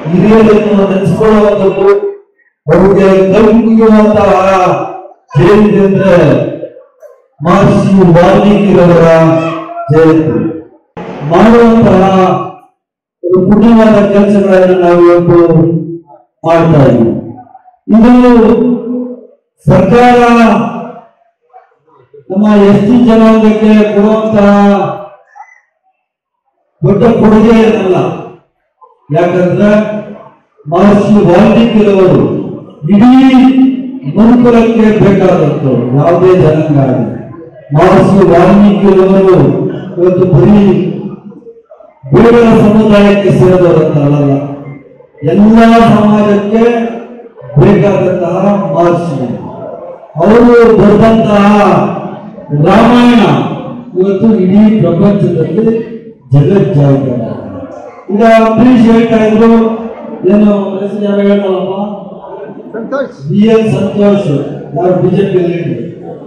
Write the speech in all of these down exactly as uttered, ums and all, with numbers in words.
ಹಿರಿಯರನ್ನು ನೆನೆಸಿಕೊಳ್ಳುವಂಥದ್ದು, ಅವರಿಗೆ ಕಲ್ಪಿಸುವಂತಹ ಜಯಂತಿ ಅಂದ್ರೆ ಮಹರ್ಷಿ ವಾಲ್ಮೀಕಿರವರ ಜಯಂತಿ. ಮಾಡುವಂತಹ ಪುಣ್ಯವಾದ ಕೆಲಸಗಳನ್ನು ನಾವು ಇವತ್ತು ಮಾಡ್ತಾ ಇದ್ದೀವಿ. ಇದು ಸರ್ಕಾರ ನಮ್ಮ ಎಸ್ ಟಿ ಜನಾಂಗಕ್ಕೆ ಕೊಡುವಂತಹ ದೊಡ್ಡ ಕೊಡುಗೆ ಏನಲ್ಲ. ಯಾಕಂದ್ರೆ ಮಹರ್ಷಿ ವಾಲ್ಮೀಕಿರವರು ಇಡೀ ಮನುಕುಲಕ್ಕೆ ಬೇಕಾದದ್ದು ಯಾವುದೇ ಜನಾಂಗ ಆಗಲಿ. ಮಹರ್ಷಿ ವಾಲ್ಮೀಕಿರವರು ಇವತ್ತು ಬರೀ ಬೇಡರ ಸಮುದಾಯಕ್ಕೆ ಸೇರಿದವರಂತಲ್ಲ, ಎಲ್ಲ ಸಮಾಜಕ್ಕೆ ಬೇಕಾದಂತಹ ಮಹರ್ಷಿ. ಅವರು ಬರೆದಂತಹ ರಾಮಾಯಣ ಇವತ್ತು ಇಡೀ ಪ್ರಪಂಚದಲ್ಲಿ ಜಗಜ್ಜಾಹಿರ. ಈಗ ಅಂಬರೀಷ್ ಹೇಳ್ತಾ ಇದ್ರು, ಏನು ಹೆಸರು ಯಾರು ಹೇಳ್ತಾರಪ್ಪ, ಬಿ ಎಲ್ ಸಂತೋಷ್, ಯಾರು ಬಿಜೆಪಿ ಲೀಡರ್.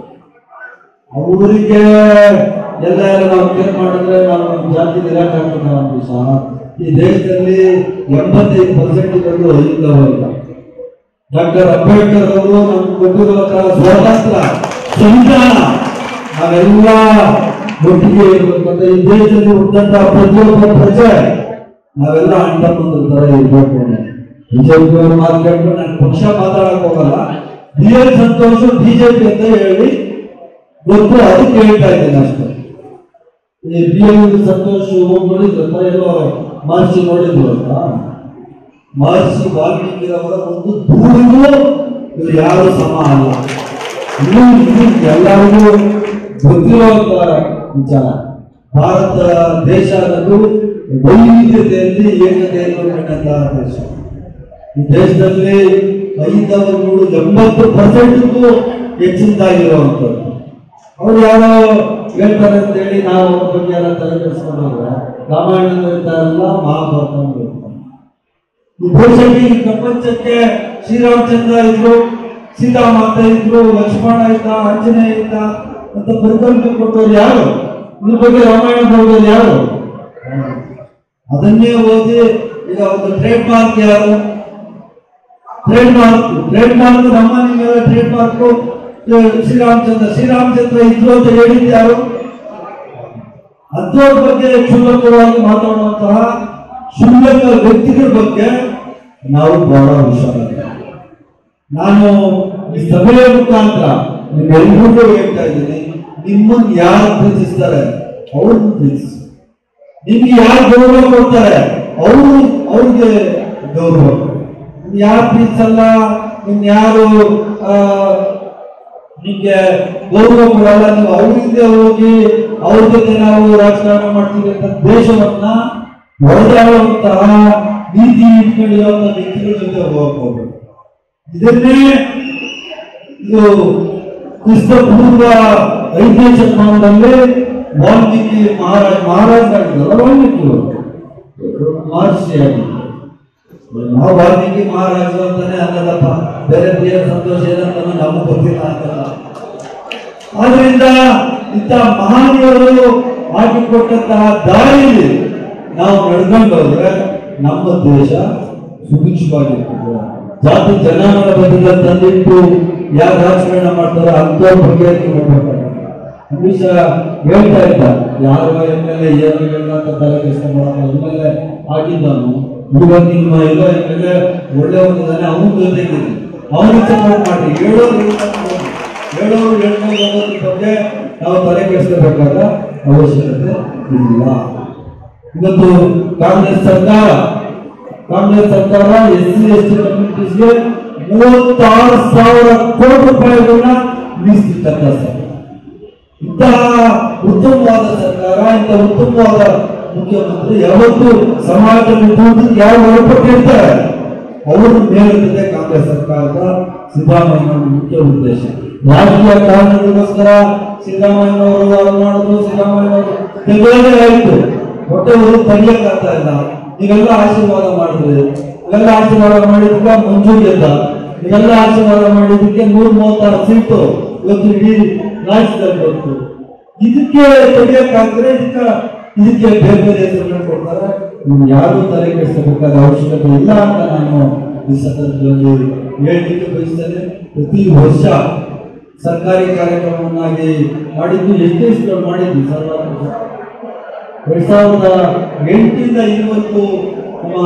ಅವರಿಗೆ ಎಲ್ಲ ನಾವು ಕೇರ್ ಮಾಡಿದ್ರೆ ನಾವು ಜಾತಿ ನಿರಾಟ ಆಗ್ತದೆ. ಅಂಬರೀಷ್ ಈ ದೇಶದಲ್ಲಿ ಎಂಬತ್ತೈದು ಪರ್ಸೆಂಟ್ ಇರೋದು ಇಲ್ಲ. ಡಾಕ್ಟರ್ ಅಂಬೇಡ್ಕರ್ ಅವರು ನಮ್ಗೆ ಕೊಟ್ಟಿರುವಂತಹ ಸ್ವಾತಂತ್ರ್ಯ ಸಂವಿಧಾನ ನಾವೆಲ್ಲ ಒಟ್ಟಿಗೆ ಇರಬೇಕಂತ, ಈ ದೇಶದಲ್ಲಿ ಹುಟ್ಟಂತಹ ಪ್ರತಿಯೊಬ್ಬ ಪ್ರಜೆ ನಾವೆಲ್ಲ ಅಂಟ ಬಂದ ತರ ಇರ್ಬೇಕು. ಬಿಜೆಪಿ ಅವರು ಮಾತಾಡ್ಕೊಂಡು ನಾನು ಪಕ್ಷ ಮಾತಾಡಕ್ ಹೋಗಲ್ಲ. ಬಿ ಎಲ್ ಸಂತೋಷ್ ಬಿಜೆಪಿ ಅಂತ ಹೇಳಿ ಗೊತ್ತು, ಅದಕ್ಕೆ ಹೇಳ್ತಾ ಇದ್ದೀನಿ ಅಷ್ಟೇ. ಈ ಬಿ ಎಲ್ ಸಂತೋಷ್ ಹೋಗಿ ನೋಡಿದ್ರ ಎಲ್ಲೋ ಮಹರ್ಷಿ ನೋಡಿದ್ರು ಅಂತ. ಮಹರ್ಷಿ ವಾಲ್ಮೀಕಿರವರ ಒಂದು ದೂರಿಗೂ ಇವರು ಯಾರು ಸಮ ಅಲ್ಲ. ಇದು ಎಲ್ಲರಿಗೂ ಗೊತ್ತಿರುವಂತಹ ವಿಚಾರ. ಭಾರತ ದೇಶ ಅನ್ನೋದು ವೈವಿಧ್ಯತೆಯಲ್ಲಿ ಏಕತೆಯನ್ನು ಕಂಡಂತಹ ದೇಶ. ಈ ದೇಶದಲ್ಲಿ ಐದವರು ಎಂಬತ್ತು ಪರ್ಸೆಂಟ್ಗೂ ಹೆಚ್ಚಿನದಾಗಿರುವಂಥದ್ದು. ಅವ್ರು ಯಾರೋ ಹೇಳ್ತಾರೆ ಅಂತ ಹೇಳಿ ನಾವು ಅವ್ರ ಬಗ್ಗೆ ಎಲ್ಲ ತಲೆ ಕೆಡಿಸ್ಕೊಂಡು ಹೋದ್ರೆ ರಾಮಾಯಣ ಹೇಳ್ತಾರಲ್ಲ, ಮಹಾಭಾರತ ಹೇಳ್ತಾರೆ. ಈ ದೇಶಕ್ಕೆ ಈ ಪ್ರಪಂಚಕ್ಕೆ ಶ್ರೀರಾಮಚಂದ್ರ ಇದ್ರು, ಸೀತಾಮಾತೆ ಇದ್ರು, ಲಕ್ಷ್ಮಣ ಇದ್ದ, ಆಂಜನೇಯ ಇದ್ದ ಅಂತ ಪರಿಕಲ್ಪನೆ ಕೊಟ್ಟವ್ರು ಯಾರು? ಇದ್ರ ಬಗ್ಗೆ ರಾಮಾಯಣ ಬರೆದವ್ರು ಯಾರು? ಅದನ್ನೇ ಓದಿ ಈಗ ಒಂದು ಟ್ರೇಡ್ ಮಾರ್ಕ್ ಯಾರು? ಟ್ರೇಡ್ ಮಾರ್ಕ್ ಟ್ರೇಡ್ ಮಾರ್ಕ್ ನಮ್ಮ ನಿಮ್ಮೆಲ್ಲ ಟ್ರೇಡ್ ಮಾರ್ಕ್ ಶ್ರೀರಾಮಚಂದ್ರ. ಶ್ರೀರಾಮಚಂದ್ರ ಇದ್ರು ಅಂತ ಹೇಳಿದ್ದು ಯಾರು? ಅಂಥವ್ರ ಬಗ್ಗೆ ಕ್ಷುಲ್ಲಕವಾಗಿ ಮಾತಾಡುವಂತಹ ಕ್ಷುಲ್ಲಕ ವ್ಯಕ್ತಿಗಳ ಬಗ್ಗೆ ನಾವು ಬಹಳ ಹುಷಾರಾಗಿದ್ದೇವೆ. ನಾನು ಈ ಸಭೆಯ ಮುಖಾಂತರ ನಿಮ್ಮೆಲ್ಲರಿಗೂ ಹೇಳ್ತಾ ಇದ್ದೀನಿ, ನಿಮ್ಮನ್ನು ಯಾರು ಪ್ರೀತಿಸ್ತಾರೆ ಅವ್ರನ್ನ ಪ್ರೀತಿಸಿ. ನಿಮ್ಗೆ ಯಾರು ಗೌರವ ಕೊಡ್ತಾರೆ ಅವರು ಅವ್ರಿಗೆ ಗೌರವ. ಯಾರು ಪ್ರೀತಿಸಲ್ಲ, ನಿಮ್ ಯಾರು ನಿಮ್ಗೆ ಗೌರವ ಕೊಡಲ್ಲ, ನೀವು ಅವ್ರಿಂದ ಹೋಗಿ ಅವ್ರ ಜೊತೆ ನಾವು ರಾಜಕಾರಣ ಮಾಡ್ತೀವಿ ಅಂತ ದೇಶವನ್ನ ಹೊಡೆದಾಡುವಂತಹ ನೀತಿ ಇಟ್ಕೊಂಡಿರುವಂತಹ ವ್ಯಕ್ತಿಗಳ ಜೊತೆ ಹೋಗ್ಬೋದು. ಇದನ್ನೇ ಇದು ಕ್ರಿಸ್ತ ಪೂರ್ವ ಐದನೇ ಶತಮಾನದಲ್ಲಿ ವಾಲ್ಮೀಕಿ ಮಹಾರಾಜ ಮಹಾರಾಜರಾಗಿದ್ದಲ್ಲ ವಾಲ್ಮೀಕಿ ಮಹರ್ಷಿಯಾಗಿ. ನಾವು ವಾಲ್ಮೀಕಿ ಮಹಾರಾಜರು ಅಂತಾನೆ ಅನ್ನದಪ್ಪ, ಬೇರೆ ಬೇರೆ ಸಂತೋಷ ಏನಂತ ನಮಗೆ ಗೊತ್ತಿಲ್ಲ ಅಂತಲ್ಲ. ಆದ್ರಿಂದ ಇಂಥ ಮಹಾನೀಯರು ಹಾಕಿಕೊಟ್ಟಂತಹ ದಾರಿಯಲ್ಲಿ ನಾವು ನಡ್ಕೊಂಡು ಹೋದ್ರೆ ನಮ್ಮ ದೇಶ ಸುಭಿಕ್ಷವಾಗಿರ್ತದೆ. ಜಾತಿ ಜನಾಂಗದ ಬಗ್ಗೆ ತಂದಿಟ್ಟು ಯಾರು ರಾಜಕಾರಣ ಮಾಡ್ತಾರೋ ಅಂಥವ್ರ ಬಗ್ಗೆ ನೋಡ್ಬೇಕಾಗುತ್ತೆ. ಅಮಿಷ ಹೇಳ್ತಾ ಇದ್ದ, ಯಾರು ಎಮ್ ಎಲ್ ಎ ಏನು ಇಲ್ಲ ಅಂತ ತಲೆ ಕೆಡಿಸ್ಕೊಂಡು ಎಮ್ ಎಲ್ ಎ ಆಗಿದ್ದಾನು, ಇವಾಗ ನಿಮ್ಮ ಎಲ್ಲ ಎಮ್ ಎಲ್ ಎ ಒಳ್ಳೆಯವನಿದ್ದಾನೆ, ಅವನ ಜೊತೆಗೆ ಅವನಿಗೆ ಸಪೋರ್ಟ್ ಮಾಡಿ. ಹೇಳೋರು ಹೇಳೋರು ಹೇಳ್ಕೊಂಡು ಹೋಗೋದ್ರ ಬಗ್ಗೆ ನಾವು ತಲೆ ಕೆಡಿಸ್ಕೋಬೇಕಾದ ಅವಶ್ಯಕತೆ ಇಲ್ಲ. ಇವತ್ತು ಕಾಂಗ್ರೆಸ್ ಸರ್ಕಾರ ಕಾಂಗ್ರೆಸ್ ಸರ್ಕಾರ ಎಸ್ ಸಿ ಎಸ್ ಟಿ ಕಮ್ಯುನಿಟೀಸ್ಗೆ ಮೂವತ್ತಾರು ಸಾವಿರ ಕೋಟಿ ರೂಪಾಯಿಗಳನ್ನ ಮೀಸಲಿಟ್ಟಂತ ಸರ್ಕಾರ. ಇಂತಹ ಉತ್ತಮವಾದ ಸರ್ಕಾರ, ಇಂತಹ ಉತ್ತಮವಾದ ಮುಖ್ಯಮಂತ್ರಿ ಯಾವತ್ತು ಸಮಾಜದಲ್ಲಿ ದುಡ್ಡು ಯಾರು ಹೊರಪಟ್ಟಿರ್ತಾರೆ ಅವರು ಮೇಲಿರ್ತದೆ ಕಾಂಗ್ರೆಸ್ ಸರ್ಕಾರದ ಸಿದ್ದರಾಮಯ್ಯ ಮುಖ್ಯ ಉದ್ದೇಶ. ರಾಜಕೀಯ ಕಾರಣಗಳಿಗೋಸ್ಕರ ಸಿದ್ದರಾಮಯ್ಯನವರು ಅದು ಮಾಡೋದು, ಸಿದ್ದರಾಮಯ್ಯನವರು ತೆಗೆದೇ ಆಯಿತು, ಹೊಟ್ಟೆ ಅವರು ತೆಗಿಯಕ್ಕಾಗ್ತಾ ಇಲ್ಲ. ನೀವೆಲ್ಲ ಆಶೀರ್ವಾದ ಮಾಡಿದ್ರಿ, ಇವೆಲ್ಲ ಆಶೀರ್ವಾದ ಮಾಡಿದ್ದಕ್ಕೆ ಮಂಜು ಗೆದ್ದ, ಇವೆಲ್ಲ ಆಶೀರ್ವಾದ ಮಾಡಿದ್ದಕ್ಕೆ ನೂರ ಮೂವತ್ತಾರು ಸೀಟು ಇವತ್ತು ಇಡೀ ರಾಜ್ಯದಲ್ಲಿ ಬಂತು. ಇದಕ್ಕೆ ತೆಗಿಯಕ್ಕಾಗ್ತದೆ, ಇದಕ್ಕೆ ಇದಕ್ಕೆ ಬೇರೆ ಬೇರೆ ಹೆಸರುಗಳು ಕೊಡ್ತಾರೆ. ನೀವು ಯಾರು ತಲೆ ಕೆಡಿಸಬೇಕಾದ ಅವಶ್ಯಕತೆ ಇಲ್ಲ ಅಂತ ನಾನು ಈ ಸಂದರ್ಭದಲ್ಲಿ ಹೇಳಲಿಕ್ಕೆ ಬಯಸ್ತೇನೆ. ಪ್ರತಿ ವರ್ಷ ಸರ್ಕಾರಿ ಕಾರ್ಯಕ್ರಮವನ್ನಾಗಿ ಮಾಡಿದ್ದು ಎಷ್ಟೇ ಇಷ್ಟಗಳು ಮಾಡಿದ್ವಿ ಸರ್. ಎರಡ್ ಸಾವಿರದ ಎಂಟರಿಂದ ಇವತ್ತು ನಮ್ಮ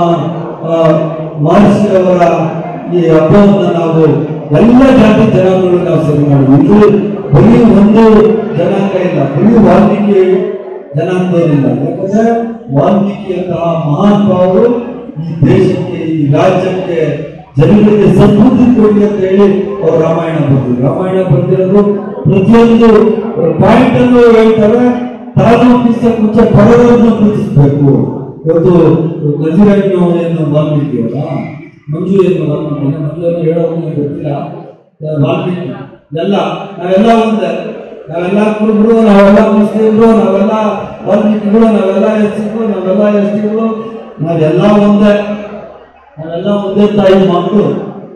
ಮಹರ್ಷಿಯವರ ಈ ಹಬ್ಬವನ್ನು ನಾವು ಎಲ್ಲ ಜಾತಿ ಜನಾಂಗಗಳು ನಾವು ಸೇವೆ ಮಾಡಿದ್ವಿ. ಇದು ಬರೀ ಒಂದು ಜನಾಂಗ ಇಲ್ಲ, ಬರೀ ವಾಲ್ಮೀಕಿ ಜನಾಂಗದವರಿಲ್ಲ. ಯಾಕಂದ್ರೆ ವಾಲ್ಮೀಕಿಯಂತಹ ಮಹಾನ್ ಭಾವರು ಈ ದೇಶಕ್ಕೆ, ಈ ರಾಜ್ಯಕ್ಕೆ, ಜನರಿಗೆ ಸಮೃದ್ಧಿ ಕೊಡಿ ಅಂತ ಹೇಳಿ ಅವರು ರಾಮಾಯಣ ಬರ್ತಿದ್ರು. ರಾಮಾಯಣ ಬರ್ತಿರೋದು ಪ್ರತಿಯೊಂದು ಪಾಯಿಂಟ್ ಅನ್ನು ಹೇಳ್ತಾರೆ. ತಾನು ಪುಸ್ತಕ ಮುಂಚೆ ಬರೋದನ್ನು ಪ್ರೀತಿಸಬೇಕು. ಇವತ್ತು ನಜೀರನ್ನು ಏನು ವಾಲ್ಮೀಕಿ ಅಲ್ಲ, ಮಂಜು ಏನು ವಾಲ್ಮೀಕಿ, ಮಂಜು ಏನು ಹೇಳೋದನ್ನ ಗೊತ್ತಿಲ್ಲ. ವಾಲ್ಮೀಕಿ ಎಲ್ಲ ನಾವೆಲ್ಲ ಒಂದೇ, ನಾವೆಲ್ಲ ಕುರುಬರು, ನಾವೆಲ್ಲ ಮುಸ್ಲಿಮರು, ನಾವೆಲ್ಲ ವಾಲ್ಮೀಕಿಗಳು, ನಾವೆಲ್ಲ ಎಸ್ಸಿಗಳು, ನಾವೆಲ್ಲ ಎಸ್ಟಿಗಳು, ನಾವೆಲ್ಲ ಒಂದೇ, ನಾವೆಲ್ಲ ಒಂದೇ ತಾಯಿ ಮಕ್ಕಳು.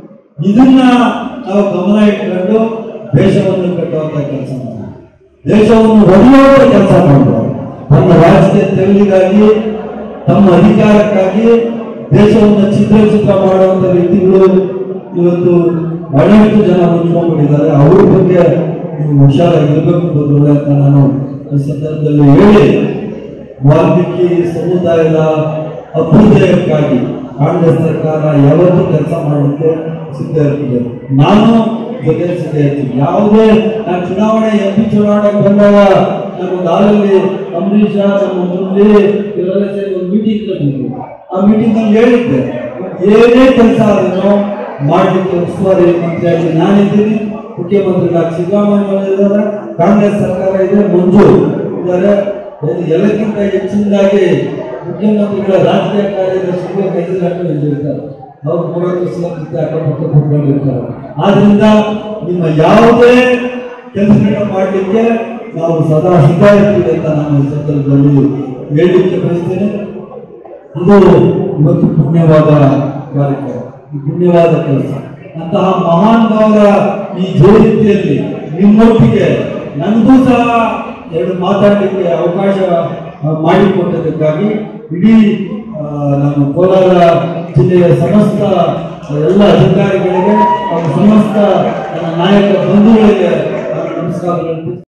ಇದನ್ನ ನಾವು ಗಮನ ಇಟ್ಕೊಂಡು ದೇಶವನ್ನು ಕಟ್ಟುವಂತ ಕೆಲಸ ಮಾಡೋಣ, ದೇಶವನ್ನು ಒಡೆಯುವಂತ ಕೆಲಸ ಮಾಡೋಣ. ತಮ್ಮ ರಾಜಕೀಯ ತೆರಳಿಗಾಗಿ, ತಮ್ಮ ಅಧಿಕಾರಕ್ಕಾಗಿ ದೇಶವನ್ನು ಚಿತ್ರ ಚಿತ್ರ ಮಾಡುವಂತ ವ್ಯಕ್ತಿಗಳು ಇವತ್ತು ಬಹಳಷ್ಟು ಜನ ಹೊಂದ್ಕೊಂಡಿದ್ದಾರೆ. ಅವ್ರ ಬಗ್ಗೆ ನೀವು ಹುಷಾರಾಗಿರ್ಬೇಕು ಬಂದೋಳೆ ಅಂತ ನಾನು ಈ ಸಂದರ್ಭದಲ್ಲಿ ಹೇಳಿ, ವಾಲ್ಮೀಕಿ ಸಮುದಾಯದ ಅಭ್ಯುದಯಕ್ಕಾಗಿ ಕಾಂಗ್ರೆಸ್ ಸರ್ಕಾರ ಯಾವತ್ತೂ ಕೆಲಸ ಮಾಡೋಕ್ಕೆ ಸಿದ್ಧ ಇರ್ತದೆ. ನಾನು ಜೊತೆ ಸಿದ್ಧ ಇರ್ತೀನಿ. ಯಾವುದೇ ನಾನು ಚುನಾವಣೆ ಎಂ ಪಿ ಚುನಾವಣೆ ಬಂದಾಗ ನಮ್ಮೊಂದು ಹಾಲಲ್ಲಿ ಅಂಬರೀಷ, ನಮ್ಮ ಮುರಳಿ ಇವರೆಲ್ಲ ಸೇರಿ ಒಂದು ಮೀಟಿಂಗ್ ಕಟ್ಟಿದ್ರು. ಆ ಮೀಟಿಂಗ್ ಅಲ್ಲಿ ಹೇಳಿದ್ದೆ, ಏನೇ ಕೆಲಸ ಅದನ್ನು ಮಾಡಲಿಕ್ಕೆ ಉಸ್ತುವಾರಿ ಮಂತ್ರಿಯಾಗಿ ನಾನಿದ್ದೀನಿ, ಮುಖ್ಯಮಂತ್ರಿಗಳಾಗಿ ಸಿದ್ದರಾಮಯ್ಯ ಇದ್ದಾರೆ, ಕಾಂಗ್ರೆಸ್ ಸರ್ಕಾರ ಇದೆ, ಮಂಜು ಇದ್ದಾರೆ. ಎಲ್ಲಕ್ಕಿಂತ ಹೆಚ್ಚಿನದಾಗಿ ಮುಖ್ಯಮಂತ್ರಿಗಳ ರಾಜಕೀಯ ಕಾರ್ಯದರ್ಶಿಗೆ ಕೈದಿರಾಕೊಂಡು ಇರ್ತಾರೆ. ಅವ್ರು ಮೂವತ್ತು ವರ್ಷ ಅಕ್ಕಪಕ್ಕ ಕೂತ್ಕೊಂಡಿರ್ತಾರೆ. ಆದ್ರಿಂದ ನಿಮ್ಮ ಯಾವುದೇ ಕೆಲಸಗಳನ್ನ ಮಾಡಲಿಕ್ಕೆ ನಾವು ಸದಾ ಸಿದ್ಧ ಇರ್ತೀವಿ ಅಂತ ನಾನು ಈ ಸಂದರ್ಭದಲ್ಲಿ ಹೇಳಲಿಕ್ಕೆ ಬಯಸ್ತೇನೆ. ಇದು ಇವತ್ತು ಪುಣ್ಯವಾದ ಕಾರ್ಯಕ್ರಮ, ಪುಣ್ಯವಾದ ಕೆಲಸ. ಅಂತಹ ಮಹಾನ್ ಭಾವರ ಈ ಜಯಂತಿಯಲ್ಲಿ ನಿಮ್ಮೊಟ್ಟಿಗೆ ನನಗೂ ಸಹ ಎರಡು ಮಾತಾಡಲಿಕ್ಕೆ ಅವಕಾಶ ಮಾಡಿಕೊಟ್ಟದಕ್ಕಾಗಿ ಇಡೀ ನಾನು ಕೋಲಾರ ಜಿಲ್ಲೆಯ ಸಮಸ್ತ ಎಲ್ಲ ಅಧಿಕಾರಿಗಳಿಗೆ, ಸಮಸ್ತ ನಾಯಕ ಬಂಧುಗಳಿಗೆ ನಮಸ್ಕಾರಗಳು.